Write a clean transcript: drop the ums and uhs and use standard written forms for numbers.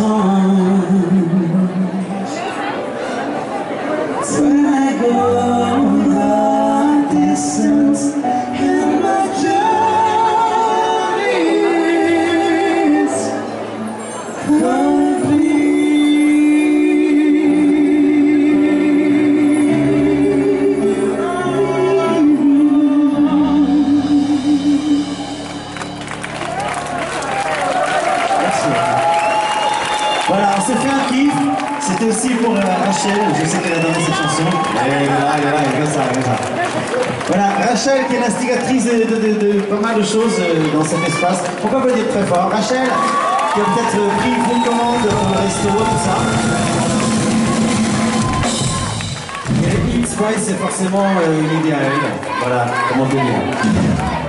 When I go the distance and my journey is complete. Voilà, on s'est fait un kiff. C'était aussi pour Rachel, je sais qu'elle adorait cette chanson. Elle est là, comme ça. Voilà, Rachel qui est l'instigatrice de pas mal de choses dans cet espace. Pourquoi pas dire très fort? Rachel qui a peut-être pris une commande au resto, tout ça. Et It's Spice, c'est forcément une idée à elle. Voilà, comment te dire.